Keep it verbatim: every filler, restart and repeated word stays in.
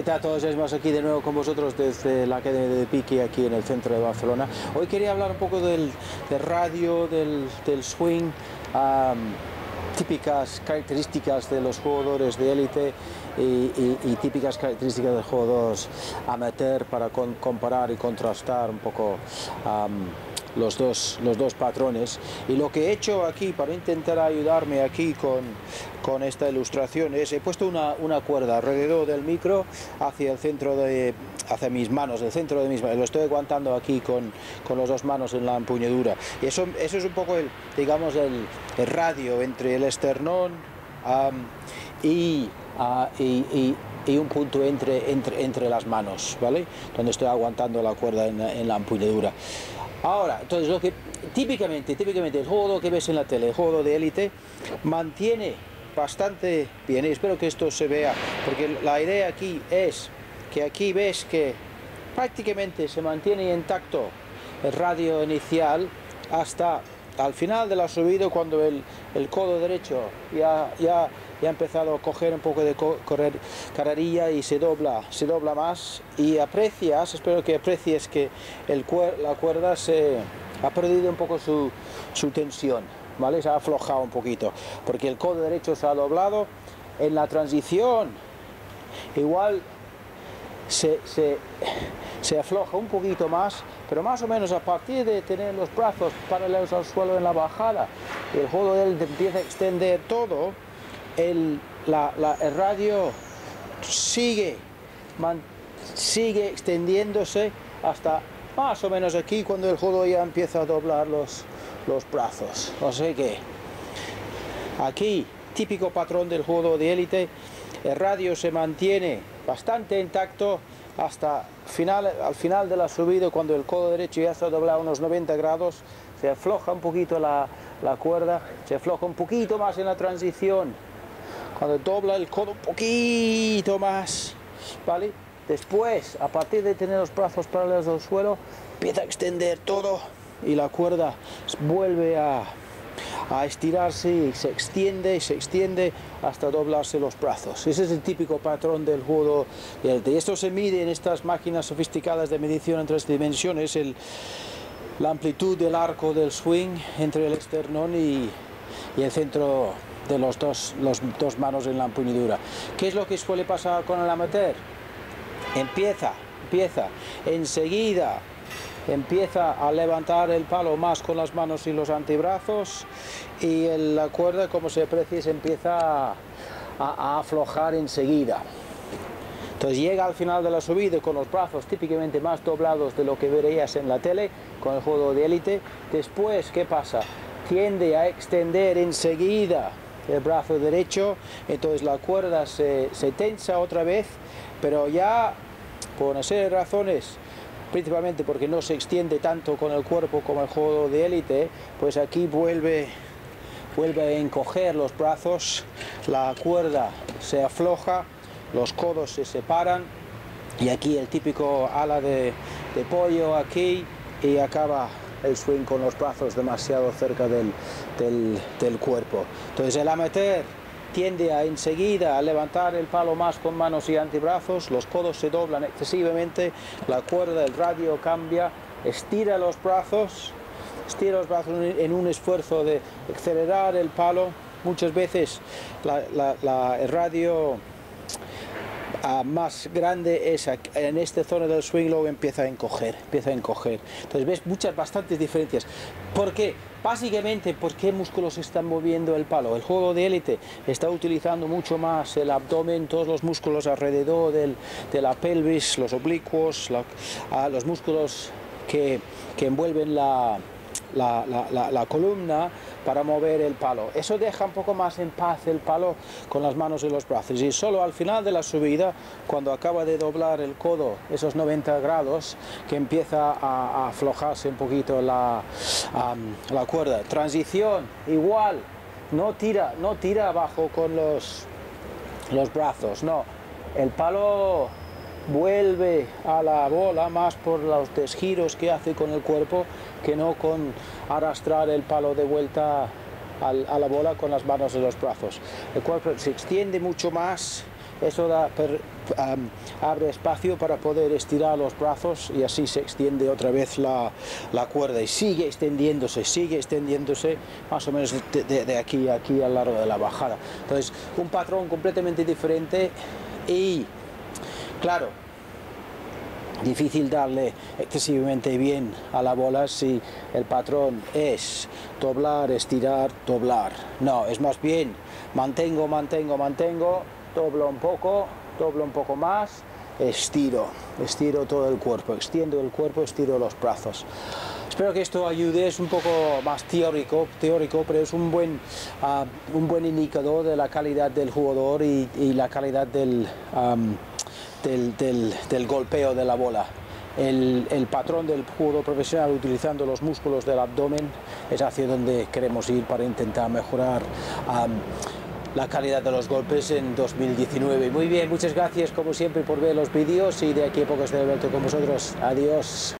tal a todos? Estamos aquí de nuevo con vosotros desde la Academia de Piqui aquí en el centro de Barcelona. Hoy quería hablar un poco del, del radio, del, del swing, um, típicas características de los jugadores de élite y, y, y típicas características de jugadores amateur para con, comparar y contrastar un poco um, los dos, los dos patrones. Y lo que he hecho aquí para intentar ayudarme aquí con, con esta ilustración es he puesto una, una cuerda alrededor del micro hacia el centro de hacia mis manos, el centro de mis manos, lo estoy aguantando aquí con, con las dos manos en la empuñadura, y eso, eso es un poco el, digamos, el, el radio entre el esternón um, y, uh, y, y y un punto entre, entre, entre las manos, ¿vale? Donde estoy aguantando la cuerda en, en la empuñadura. Ahora, entonces lo que típicamente, típicamente el juego que ves en la tele, el juego de élite, mantiene bastante bien, y espero que esto se vea, porque la idea aquí es que aquí ves que prácticamente se mantiene intacto el radio inicial hasta al final de la subida, cuando el, el codo derecho ya, ya, ya ha empezado a coger un poco de co correr, carrerilla y se dobla, se dobla más, y aprecias, espero que aprecies que el cuer la cuerda se ha perdido un poco su, su tensión, ¿vale? Se ha aflojado un poquito, porque el codo derecho se ha doblado. En la transición igual se, se, se afloja un poquito más, pero más o menos a partir de tener los brazos paralelos al suelo en la bajada, y el juego de él empieza a extender todo, el, la, la, el radio sigue, man, sigue extendiéndose hasta más o menos aquí, cuando el juego ya empieza a doblar los, los brazos. O sea que aquí, típico patrón del juego de élite, el radio se mantiene bastante intacto hasta final, al final de la subida, cuando el codo derecho ya se ha doblado unos noventa grados, se afloja un poquito la, la cuerda, se afloja un poquito más en la transición, cuando dobla el codo un poquito más, ¿vale? Después, a partir de tener los brazos paralelos al suelo, empieza a extender todo y la cuerda vuelve a a estirarse y se extiende y se extiende hasta doblarse los brazos. Ese es el típico patrón del juego de élite. Y esto se mide en estas máquinas sofisticadas de medición en tres dimensiones, el, la amplitud del arco del swing entre el esternón y, y el centro de los dos, los dos manos en la empuñadura. ¿Qué es lo que suele pasar con el amateur? Empieza, empieza, enseguida empieza a levantar el palo más con las manos y los antebrazos, y el, la cuerda, como se aprecia, se empieza a, a, a aflojar enseguida. Entonces llega al final de la subida con los brazos típicamente más doblados de lo que verías en la tele con el juego de élite. Después, ¿qué pasa? Tiende a extender enseguida el brazo derecho, entonces la cuerda se, se tensa otra vez, pero ya por una serie de razones, principalmente porque no se extiende tanto con el cuerpo como el juego de élite, pues aquí vuelve, vuelve a encoger los brazos, la cuerda se afloja, los codos se separan, y aquí el típico ala de, de pollo aquí, y acaba el swing con los brazos demasiado cerca del, del, del cuerpo. Entonces el amateur tiende a enseguida a levantar el palo más con manos y antebrazos, los codos se doblan excesivamente, la cuerda del radio cambia, estira los brazos, estira los brazos en un esfuerzo de acelerar el palo. Muchas veces la, la, la, el radio uh, más grande es aquí, en esta zona del swing, luego empieza a encoger, empieza a encoger. Entonces ves muchas, bastantes diferencias. ¿Por qué? Básicamente, ¿por qué músculos están moviendo el palo? El juego de élite está utilizando mucho más el abdomen, todos los músculos alrededor del, de la pelvis, los oblicuos, la, uh, los músculos que, que envuelven la, la, la, la, la columna para mover el palo. Eso deja un poco más en paz el palo con las manos y los brazos, y solo al final de la subida, cuando acaba de doblar el codo esos noventa grados, que empieza a, a aflojarse un poquito la, um, la cuerda. Transición igual, no tira, no tira abajo con los, los brazos, no, el palo vuelve a la bola más por los desgiros que hace con el cuerpo, que no con arrastrar el palo de vuelta al, a la bola con las manos y los brazos. El cuerpo se extiende mucho más, eso da, per, um, abre espacio para poder estirar los brazos y así se extiende otra vez la, la cuerda y sigue extendiéndose, sigue extendiéndose más o menos de, de, de aquí a aquí a lo largo de la bajada. Entonces, un patrón completamente diferente y, claro, difícil darle excesivamente bien a la bola si el patrón es doblar, estirar, doblar. No, es más bien mantengo, mantengo, mantengo, doblo un poco, doblo un poco más, estiro, estiro todo el cuerpo, extiendo el cuerpo, estiro los brazos. Espero que esto ayude, es un poco más teórico, teórico pero es un buen, uh, un buen indicador de la calidad del jugador y, y la calidad del... Um, Del, del, del golpeo de la bola. El, el patrón del jugador profesional utilizando los músculos del abdomen es hacia donde queremos ir para intentar mejorar um, la calidad de los golpes en dos mil diecinueve. Muy bien, muchas gracias como siempre por ver los vídeos y de aquí a poco estaré de vuelta con vosotros. Adiós.